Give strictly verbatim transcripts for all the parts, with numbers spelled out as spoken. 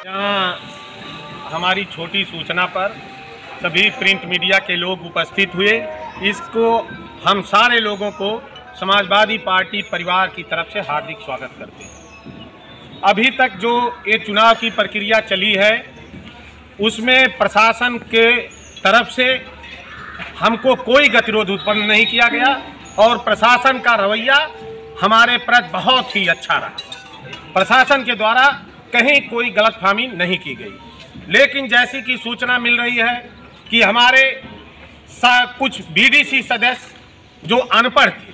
यहाँ हमारी छोटी सूचना पर सभी प्रिंट मीडिया के लोग उपस्थित हुए। इसको हम सारे लोगों को समाजवादी पार्टी परिवार की तरफ से हार्दिक स्वागत करते हैं। अभी तक जो ये चुनाव की प्रक्रिया चली है उसमें प्रशासन के तरफ से हमको कोई गतिरोध उत्पन्न नहीं किया गया और प्रशासन का रवैया हमारे प्रति बहुत ही अच्छा रहा। प्रशासन के द्वारा कहीं कोई गलतफहमी नहीं की गई। लेकिन जैसी कि सूचना मिल रही है कि हमारे कुछ बीडीसी सदस्य जो अनपढ़ थे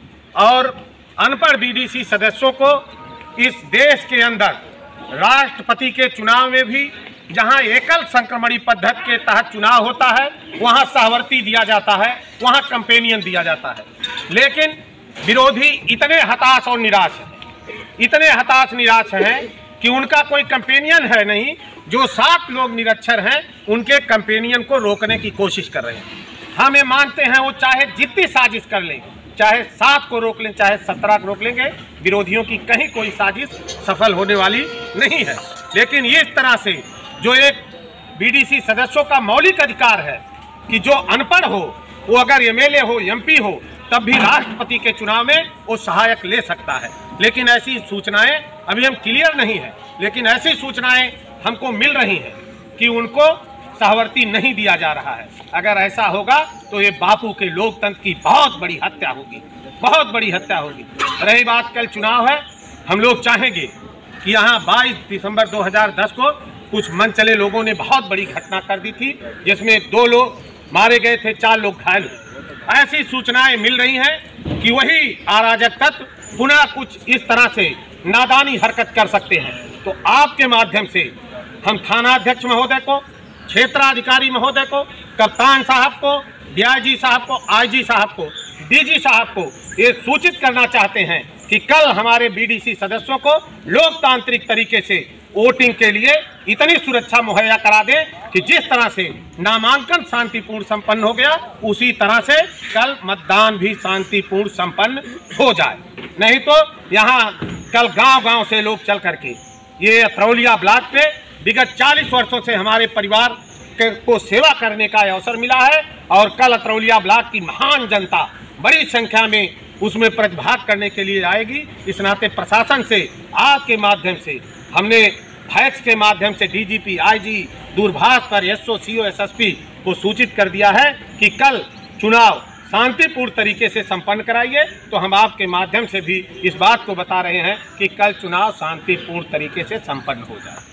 और अनपढ़ बीडीसी सदस्यों को इस देश के अंदर राष्ट्रपति के चुनाव में भी जहां एकल संक्रमणी पद्धति के तहत चुनाव होता है वहां सहवर्ती दिया जाता है, वहां कंपेनियन दिया जाता है। लेकिन विरोधी इतने हताश और निराश हैं, इतने हताश निराश हैं कि उनका कोई कंपेनियन है नहीं। जो सात लोग निरक्षर हैं उनके कंपेनियन को रोकने की कोशिश कर रहे हैं। हम ये मानते हैं वो चाहे जितनी साजिश कर लें, चाहे सात को रोक लें, चाहे सत्रह को रोक लेंगे, विरोधियों की कहीं कोई साजिश सफल होने वाली नहीं है। लेकिन इस तरह से जो एक बीडीसी सदस्यों का मौलिक अधिकार है कि जो अनपढ़ हो वो अगर एमएलए हो, एमपी हो, तब भी राष्ट्रपति के चुनाव में वो सहायक ले सकता है। लेकिन ऐसी सूचनाएं अभी हम क्लियर नहीं है, लेकिन ऐसी सूचनाएं हमको मिल रही हैं कि उनको सहवर्ती नहीं दिया जा रहा है। अगर ऐसा होगा तो ये बापू के लोकतंत्र की बहुत बड़ी हत्या होगी, बहुत बड़ी हत्या होगी। रही बात कल चुनाव है, हम लोग चाहेंगे कि यहाँ बाईस दिसंबर दो हज़ार दस को कुछ मन चले लोगों ने बहुत बड़ी घटना कर दी थी जिसमें दो लोग मारे गए थे, चार लोग घायल हुए। ऐसी सूचनाएं मिल रही हैं कि वही अराजक तत्व पुनः कुछ इस तरह से नादानी हरकत कर सकते हैं। तो आपके माध्यम से हम थाना अध्यक्ष महोदय को, क्षेत्राधिकारी महोदय को, कप्तान साहब को, डीआईजी साहब को, आईजी साहब को, डीजी साहब को ये सूचित करना चाहते हैं कि कल हमारे बीडीसी सदस्यों को लोकतांत्रिक तरीके से वोटिंग के लिए इतनी सुरक्षा मुहैया करा दें कि जिस तरह से नामांकन शांतिपूर्ण संपन्न हो गया उसी तरह से कल मतदान भी शांतिपूर्ण संपन्न हो जाए। नहीं तो यहाँ कल गांव-गांव से लोग चल करके ये अतरौलिया ब्लॉक पे विगत चालीस वर्षों से हमारे परिवार को सेवा करने का अवसर मिला है और कल अतरौलिया ब्लॉक की महान जनता बड़ी संख्या में उसमें प्रतिभाग करने के लिए आएगी। इस नाते प्रशासन से आपके माध्यम से हमने फैक्स के माध्यम से डीजीपी, आईजी, दूरभाष पर एसओ, सीओ, एसएसपी को सूचित कर दिया है कि कल चुनाव शांतिपूर्ण तरीके से संपन्न कराइए। तो हम आपके माध्यम से भी इस बात को बता रहे हैं कि कल चुनाव शांतिपूर्ण तरीके से संपन्न हो जाए।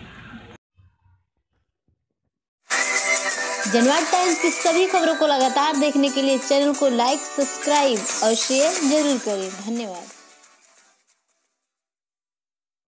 जनवाद टाइम्स की सभी खबरों को लगातार देखने के लिए चैनल को लाइक, सब्सक्राइब और शेयर जरूर करें। धन्यवाद।